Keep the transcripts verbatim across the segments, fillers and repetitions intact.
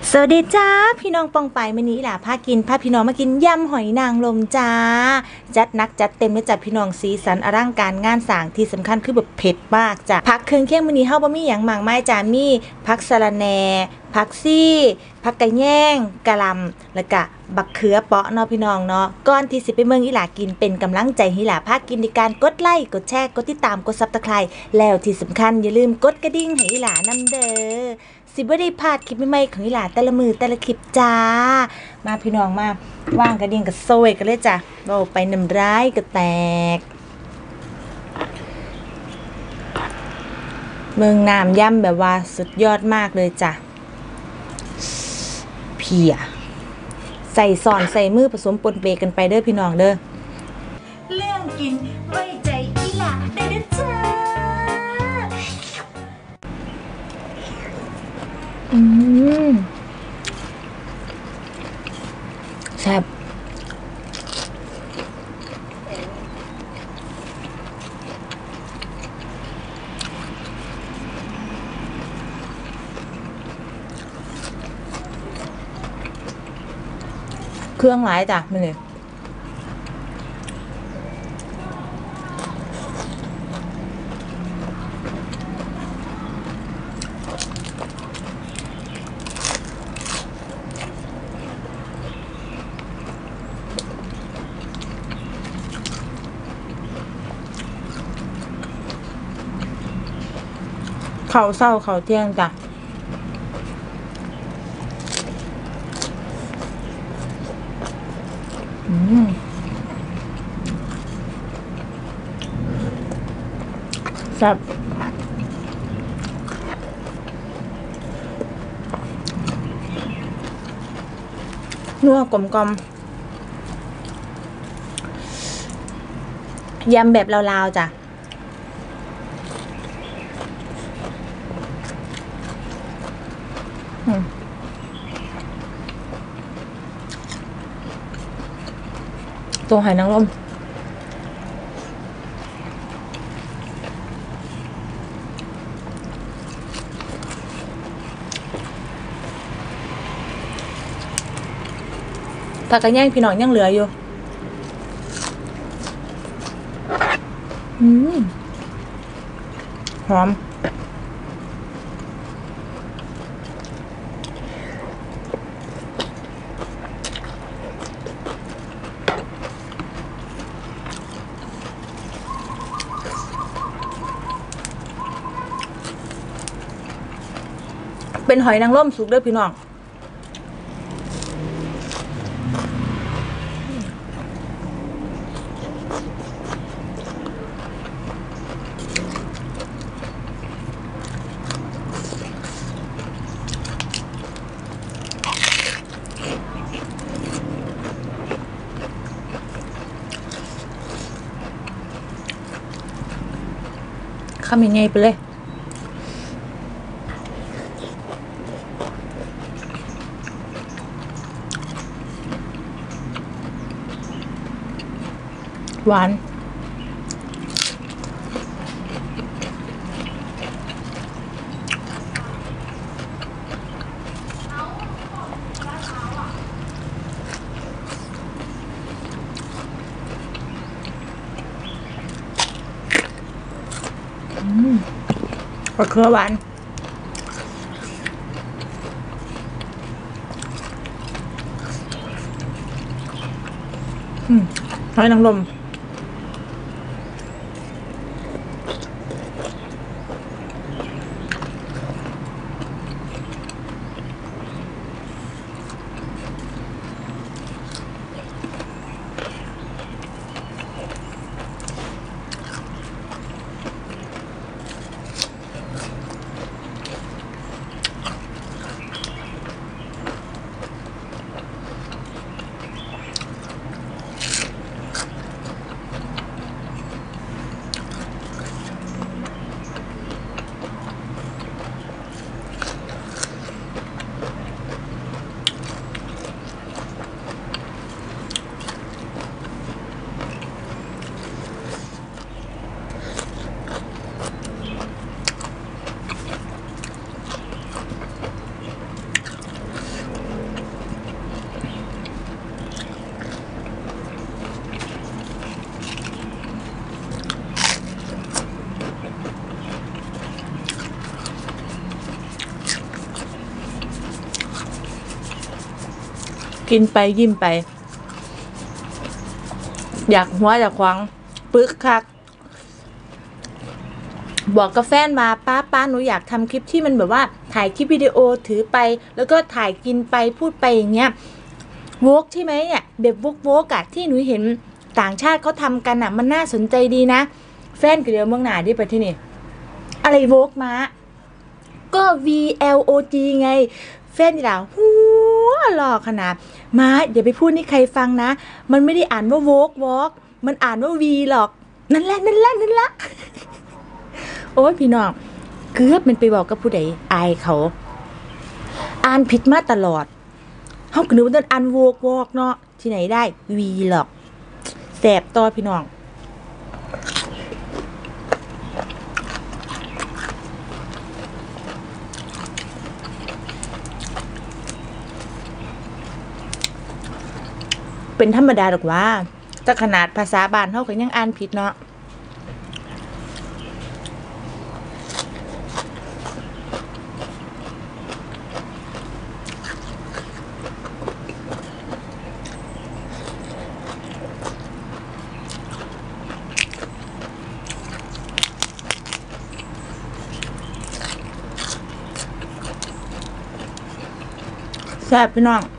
สวัสดีจ้าพี่น้องปองไปมื้อนี้ล่ะพากินพาพี่น้องมากินยำหอยนางรมจ้าจัดหนักจัดเต็มเลยจ้ะพี่น้องสีสันอลังการงานสร้างที่สำคัญคือแบบเผ็ดมากจ้ะผักเครื่องเคียงมื้อนี้เฮาบ่มีหยังมากมายจ้ามีผักสะระแหน่ผักซี่ผักกะแยงกะหล่ำแล้วก็บักเขือเปาะเนาะพี่น้องเนาะก่อนที่สิไปเมืองอีหลากินเป็นกำลังใจให้อีหลาพากินในการกดไลค์กดแชร์กดติดตามกด ซับสไครบ์ แล้วที่สำคัญอย่าลืมกดกระดิ่งให้อีหลานำเด้อสิบ่ได้พลาดคลิปใหม่ๆของอีหลาแต่ละมือแต่ละคลิปจ้ามาพี่น้องมาว่างกระดิ่งกับโซยกันเลยจ้ะโอ้ไปน้ำร้ายก็แตกเมืองน้ำย่ำแบบว่าสุดยอดมากเลยจ้ะเพียใส่ซอนใส่มือผสมปนเปกันไปเด้อพี่น้องเด้อเรื่องกินไว้ใจอีหลาได้เด้อจ้าอืมแซ่บเครื่องหลายจ้ะมันเลยข้าวเศร้าข้าวเที่ยงจ้ะอืมแซ่บนัวกลมกลมยำแบบลาวๆจ้ะตัวหอยนางรมผักกระแยงพี่น้องยังเหลืออยู่อืมหอมเป็นหอยนางรมสุกเด้อพี่น้องข้ามยังไงไปเลยหวานมะเขือหวานอืมหอยนางรมกินไปยิ้มไปอยากหัวอยากควางปึกคักบอกกับแฟนมาป้าป้าหนูอยากทำคลิปที่มันแบบว่าถ่ายคลิปวิดีโอถือไปแล้วก็ถ่ายกินไปพูดไปอย่างเงี้ยวกใช่ไหมเนี่ยแบบวกวกอะที่หนูเห็นต่างชาติเขาทำกันอะมันน่าสนใจดีนะแฟนก็เดี๋ยวเมืองหนาดิไปที่นี่อะไรวกมาก็ วี แอล โอ จี ไงแฟนนี่ล่ะหัวหล่อขนาดมาอย่าไปพูดนี่ใครฟังนะมันไม่ได้อ่านว่าวกวกมันอ่านว่าวีหรอกนั่นแหละนั่นแหละนั่นแหละโอ้ยพี่น้องเกือบมันไปบอกกับผู้ใดอายเขาอ่านผิดมาตลอดเฮาก็นึกว่าต้องอ่านวกวกเนาะที่ไหนได้วีหรอกแสบต่อพี่น้องเป็นธรรมดาหรอกว่าแต่ขนาดภาษาบ้านเฮาก็ยังอ่านผิดเนาะแซ่บพี่น้อง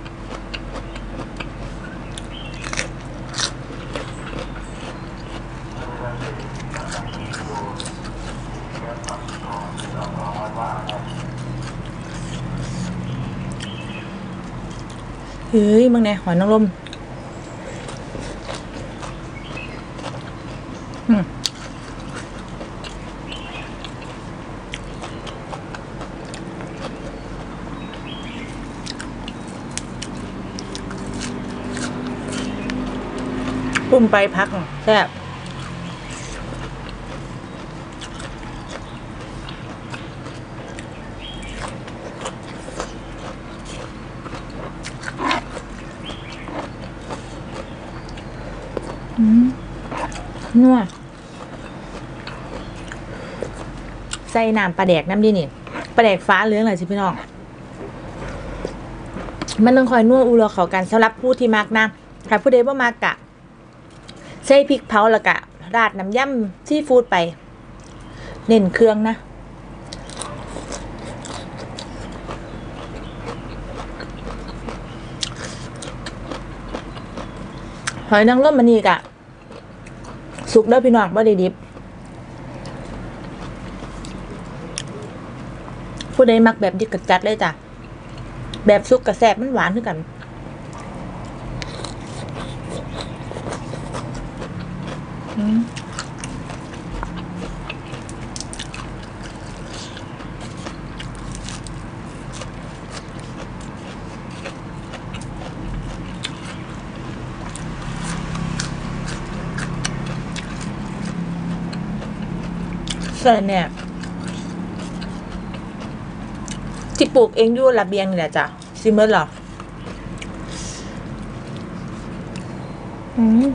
เฮ้ยมึงเนี่ยหอยนางรมอืมปุ่มไปพักแซ่บอืมนัวใส่น้ำปลาแดกน้ำดินี่ปลาแดกฟ้าเหลืองเลยสิพี่น้องมันต้องคอยนัวอูรอเขากันสำหรับผู้ที่มักนะถ้าผู้ใดบ่มักกะใส่พริกเผาแล้วกะราดน้ำยำซีฟู้ดไปเน้นเครื่องนะหอยนางรมมันนี่กะสุกเด้อพี่น้องบ่ได้ดิบผู้ใดมักแบบดิบกะจัดเลยจ้ะแบบสุกกะแซ่บมันหวานคือกันอืมใส่เนี่ยที่ปลูกเองอยู่ระเบียงนี่แหละจ้ะซิมเมอร์หรออืม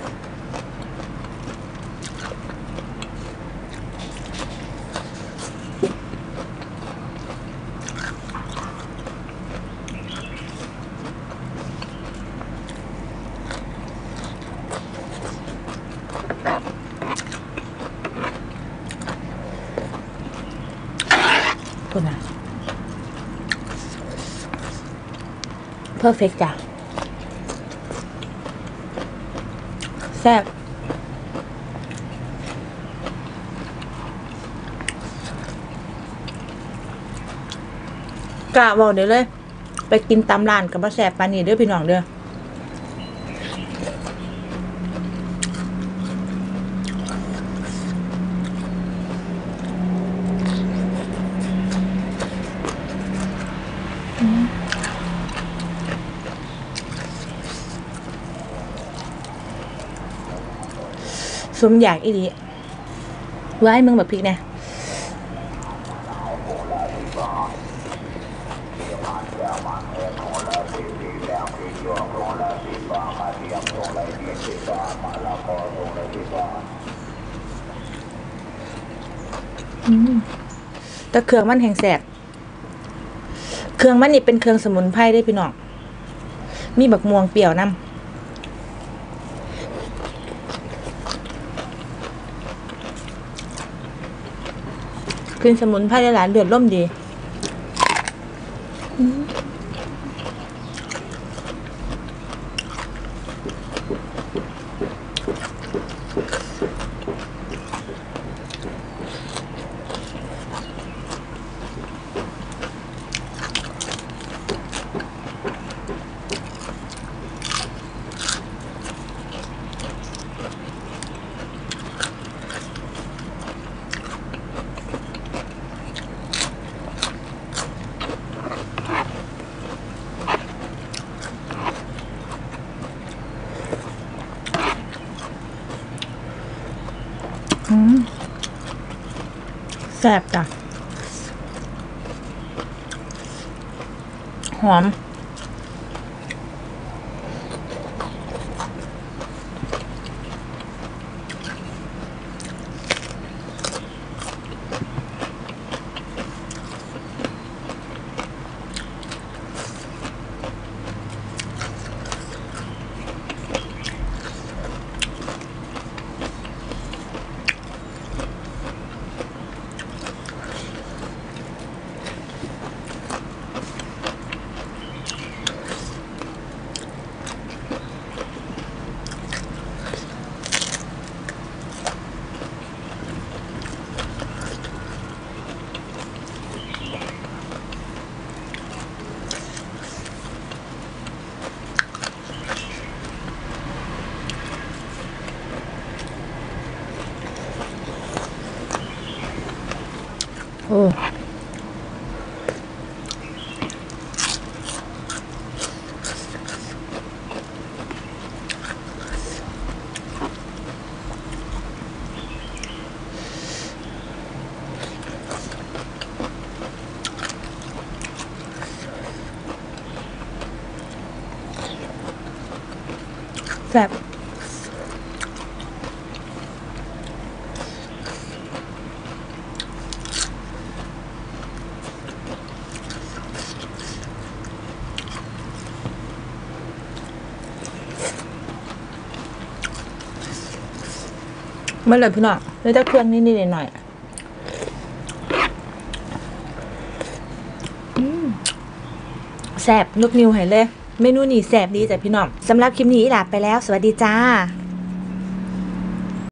คุณนะเพอร์เฟกต์จ้ะแซ่บกะบอกเดี๋ยวเลยไปกินตามร้านกับมาแซ่บปานนี้เด้อพี่น้องเด้อสมอยากอีหลีไว้มึงแบบพริกเนี่ยแต่เครื่องมันแห้งแสบเครื่องมันนี่เป็นเครื่องสมุนไพรได้พี่น้องมีบักม่วงเปรี้ยวน้ำขึ้นสมุนไพรหลายๆเลือดล่มดีแซ่บจ้ะหอมโอ้แซ่บเมื่อไรพี่น้องเลยจะเครื่องนิดๆหน่อยๆแซ่บนุกนิวให้เลยเมนูนี้แซ่บดีจ้ะพี่น้องสำหรับคลิปนี้ลาไปแล้วสวัสดีจ้า